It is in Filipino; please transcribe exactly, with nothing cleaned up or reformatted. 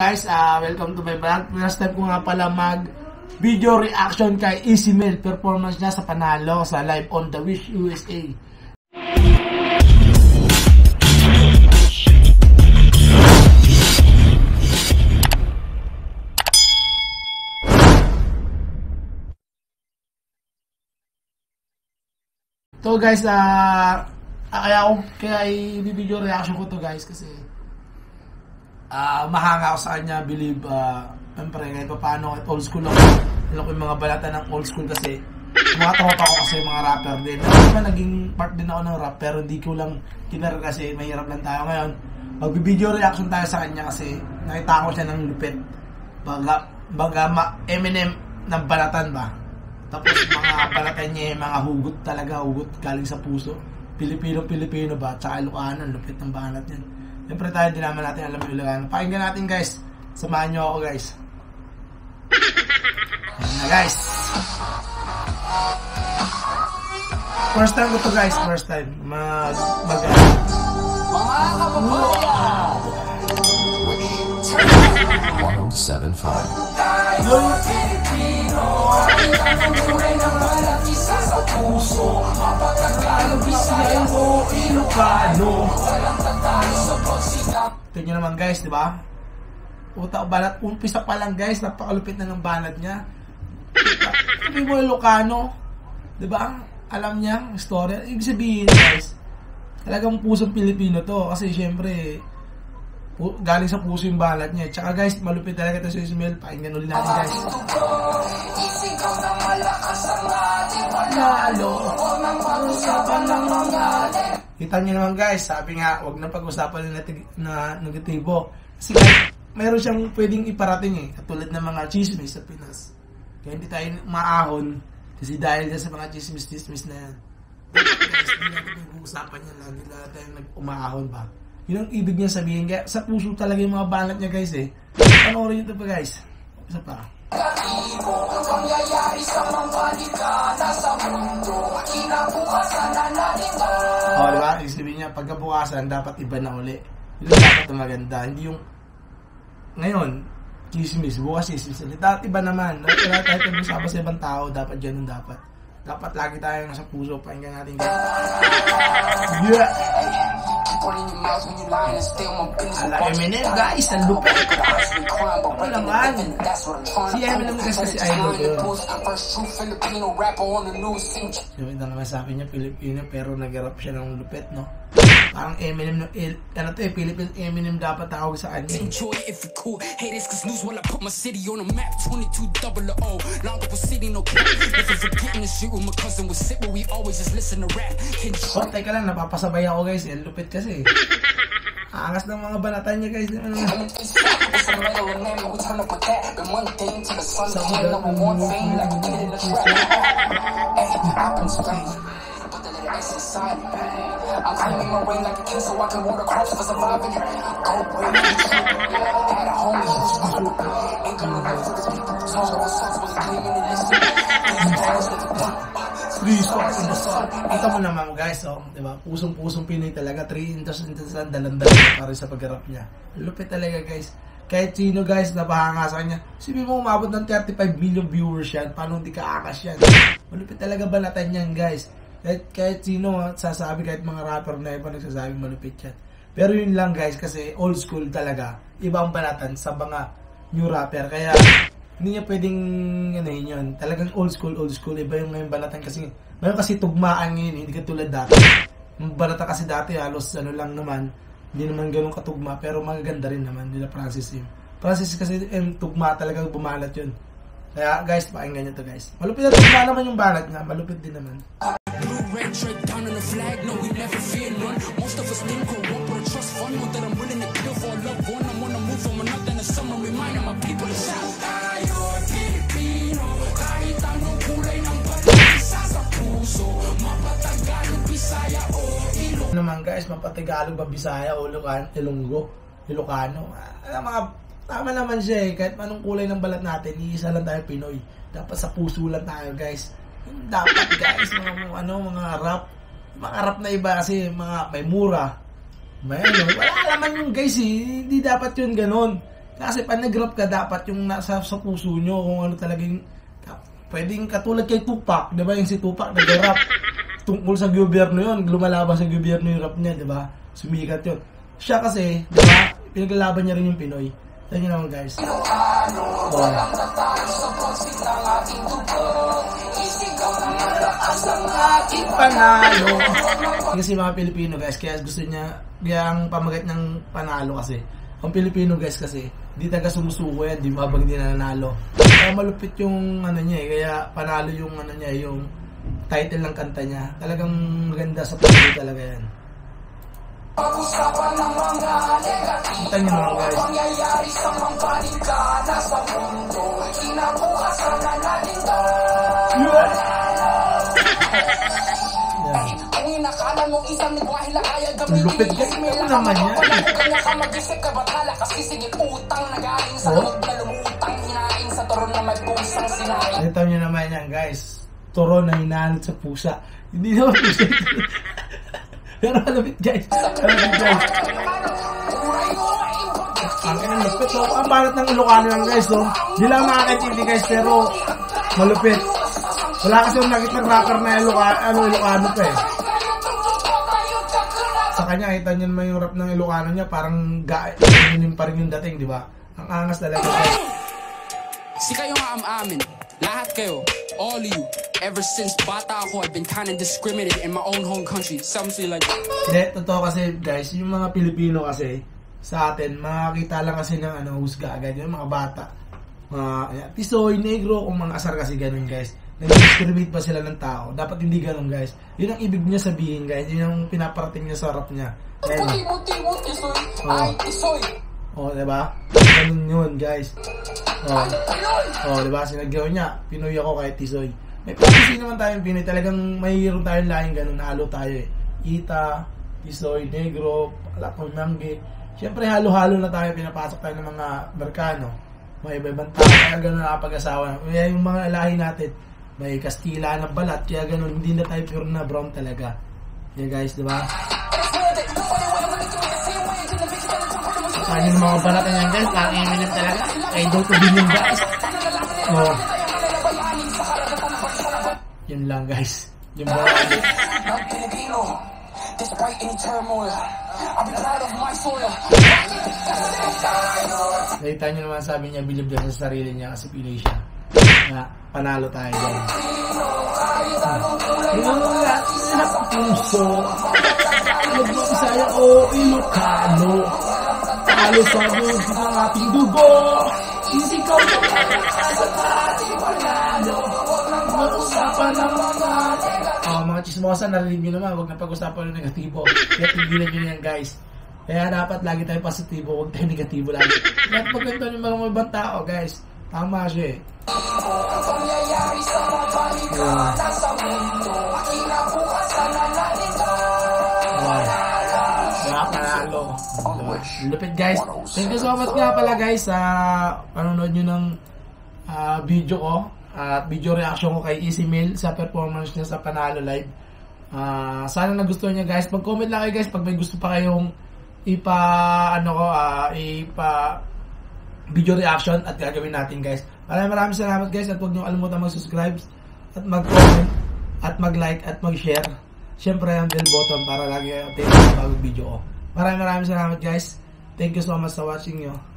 Guys, uh, welcome to my vlog. First time ko nga pala mag video reaction kay Easymel. Performance niya sa panalo sa live on The Wish U S A. So guys, uh, kaya ako kaya i-video reaction ko to guys kasi Uh, mahanga ako sa kanya, believe, uh, siyempre, kahit pa paano, kahit old school ako, alam ko yung mga balata ng old school kasi, mga tropa ko kasi mga rapper din. Ako naman, naging part din ako ng rap, pero hindi ko lang kinar kasi mahirap lang tayo ngayon. Mag-video reaction tayo sa kanya kasi nakita ko siya ng lupit. Baga, baga ma, Eminem ng balatan ba? Tapos mga balatan niya, mga hugot talaga, hugot galing sa puso. Pilipino-Pilipino ba? Tsaka Ilocano, lupit ng balat yan. Siyempre tayo, hindi naman natin alam yung Ilocano. Pakinggan natin guys. Samahan nyo ako guys. Ayan na guys. First time ko to guys. First time. Mag... Mag... Mga kababayan! one oh seven point five Tayo Pilipino, ang tunay ng balat, isa sa puso. Mapatagal, Bisaya o Ilocano, walang tatalo sa pagsikap. Ito nyo naman guys, di ba? Utak balat, umpisa pa lang guys, napakalupit na ng balat niya. Sabi mo Ilocano, di ba? Alam niya ang story. Ibig sabihin guys, talagang pusong Pilipino to. Kasi syempre, galing sa puso yung balat niya. Tsaka guys, malupit talaga ito sa Easymel. Pakinggan ulit natin guys. Isigaw na malakas ang ating Panalo, huwag nang pag-usapan ng mga kita niyo naman guys, sabi nga, huwag na pag-usapan na, na negatibo. Kasi guys, mayroon siyang pwedeng iparating eh. Katulad ng mga chismis sa Pinas. Kaya hindi tayo maahon. Kasi dahil sa mga chismis-chismis na yan. Guys, hindi natin pag-uusapan yan. Lagi lang tayo nag-umaahon ba? Yun ang ibig niya sabihin. Kaya sa puso talaga yung mga balat niya guys eh. Panoorin nyo ito pa guys. Isa pa. pangyayari sa mga ligada sa mundo, kinabukasan na narito. O diba? Ibig sabihin niya, pagkabukasan dapat iba na uli. Yun dapat na maganda. Hindi yung ngayon, chismis, bukas chismis. Dapat iba naman. Wala tayo tayo sa ibang tao. Dapat ganun dapat. Dapat lagi tayo nasa puso. Pakinggan natin guys. Yeah! Ala Eminem guys, ang lupit. Ano naman? Si Eminem guys kasi idol ko yun. Yung naman sabi niya Pilipino pero nag-rap siya ng lupit, no? Parang Eminem, ano to eh, Philippine Eminem dapat tawag sa kanya. Enjoy it if you cool. Haters cause lose while I put my city on the map. twenty-two double O. Long up city, no cap. If it's forgetting the shit with my cousin was sit where we always just listen to rap. Oh, teka lang, napapasabay ako guys. Ang lupit kasi. Angas ng mga balatan niya guys. Ano naman? I'm claiming my reign like a king so I can water crops for surviving. Go brave, had a homie who was full. Ain't gonna let for the people who talk about songs was claiming and listening. Three songs in the sun. Ito mo naman guys, oh, diba? Pusong-pusong Pinoy talaga. Three intos intos lang, dalang-dalang para sa pag-rap niya. Lupit talaga guys. Kahit sino guys, napahanga sa kanya. Sabi mo, umabot ng thirty-five million viewers yan. Paano hindi ka akas yan? Malupit talaga balatan yan guys. Kahit, kahit sino sasabi, kahit mga rapper na iba nagsasabi malupit yan. Pero yun lang guys, kasi old school talaga. Ibang balatan sa mga new rapper. Kaya hindi niya pwedeng ano yun. Talagang old school, old school. Iba yung ngayon balatan kasi mayroon kasi tugmaan ngayon, hindi katulad dati. Yung balatan kasi dati halos ano lang naman, hindi naman ganun katugma, pero magaganda rin naman nila Francis yun. Francis kasi yung tugma talagang bumalat yun. Kaya guys, pakinggan nyo to guys. Malupit na tugma naman yung balat nga, malupit din naman. Red shirt down on the flag, no, we never fear none. Most of us didn't grow up with a trust fund. Know that I'm willing to kill for a loved one. I'm on the move from another in the summer, reminding my people to shout. Tayo Pilipino, kahit anong kulay ng balat, isa sa puso. Mapatagalog, Bisaya o Ilocano. Naman guys, mapatagalog ba Bisaya o Ilonggo, Ilocano. Ah, mga tama naman siya eh. Kahit anong kulay ng balat natin, iisa lang tayo Pinoy. Dapat sa puso lang tayo guys. Dapat guys, mga ano, mga rap, mga rap na iba kasi mga may mura, may ano, wala naman yung guys eh, hindi dapat yun ganon. Kasi pag nag-rap ka, dapat yung nasa sa puso nyo, kung ano talagang, pwedeng katulad kay Tupac, di ba? Yung si Tupac nag-rap tungkol sa gobyerno yun, lumalaban sa gobyerno yung rap niya, di ba? Sumikat yun. Siya kasi, di ba? Pinaglalaban niya rin yung Pinoy. Yan yun naman, guys. Oh. Panalo. Kasi mga Pilipino, guys, kaya gusto niya, kaya ang pamagat ng panalo kasi, ang Pilipino, guys, kasi, di taga sumusuko yan, di ba, habang di nanalo. Kaya malupit yung, ano niya, eh, kaya panalo yung, ano niya, yung title ng kanta niya. Talagang maganda sa pagkakas talaga yan. Pag-usapan ng mga Kita nyo naman, guys. pangyayari sa mga balikada sa mundo. Kinabukasan na natin to. Ang inakalan mong isang nagwahil na kaya gamitin. Lupit ka, ano naman yan? Kanya ka mag-isip ka batala kasi sige utang na galing sa loob na lumutang. Hinain sa turon na may pusang sinain. Ito nyo naman yan, guys. Turon na hinanod sa pusa. Hindi naman pusa ito. Pero malapit, guys. Malapit, guys. Ang lupit. So, ang balat ng Ilocano yan, guys. So, di lang makakatindi, guys. Pero, malupit. Wala kasi yung nakita ng rapper na Ilocano, ano, Ilocano pa eh. Sa kanya, kita nyo naman yung rap ng Ilocano niya. Parang gae. Yun pa rin yung dating, di ba? Ang angas talaga, guys. Si kayo nga am-amin, lahat kayo, all of you, ever since bata ako, I've been kind of discriminated in my own home country. Some say like... Hindi, totoo kasi guys, yung mga Pilipino kasi, sa atin, makakita lang kasi ng ano, husga agad, yung mga bata. Mga, uh, tisoy, negro, kung mga asar kasi ganun guys. Nag-discriminate pa sila ng tao. Dapat hindi ganun guys. Yun ang ibig niya sabihin guys, yun yung pinaparating niya sa rap niya. Ganun. Oh, diba? Ganun yun, guys. Oh, oh diba? Sinagyaw niya. Pinoy ako kahit tisoy. May privacy naman tayong Pinoy. Talagang mayroon tayong lahing ganun. Halo tayo eh. Ita, tisoy, negro, lapong mangge. Siyempre, halo-halo na tayo. Pinapasok tayo ng mga Amerikano. May iba-ibang tao. Kaya ganun nakapag-asawa. Kaya yung mga lahi natin, may Kastila na balat. Kaya ganun, hindi na tayo pure na brown talaga. Yeah, guys, diba? Kaya yung mga balat na yan guys, nakakimilim talaga. Idol ko din yung guys. Oh. Yun lang guys. Yung balat. Nakita nyo naman sabi niya, believe din sa sarili niya kasi Pinoy siya. Na panalo tayo dyan. Wala sa puso. Mag-Bisaya o Ilocano. Talo sa buhay ng ating dugo. Hindi ko sa ating panalo. Mag-usapan ng mga oh, mga chismosa, narinig nyo naman. Huwag na pag-usapan ng negatibo. Kaya tigilan nyo yan guys. Kaya dapat lagi tayo positibo. Huwag tayo negatibo lagi. Kaya pagkanto ng mga ibang tao guys. Tama siya eh. Kaya panalo. Lupit guys. Thank you so much nga pala guys sa panonood nyo ng uh, video ko at uh, video reaction ko kay Easy Mail sa performance niya sa Panalo Live. Uh, sana nagustuhan niya guys. Mag-comment lang kayo guys pag may gusto pa kayong ipa ano ko uh, ipa video reaction at gagawin natin guys. Maraming maraming salamat guys at huwag niyo kalimutan mag-subscribe at mag-comment at mag-like at mag-share. Siyempre ang bell button para lagi kayo update sa bagong video ko. Maraming maraming salamat guys. Thank you so much for watching nyo.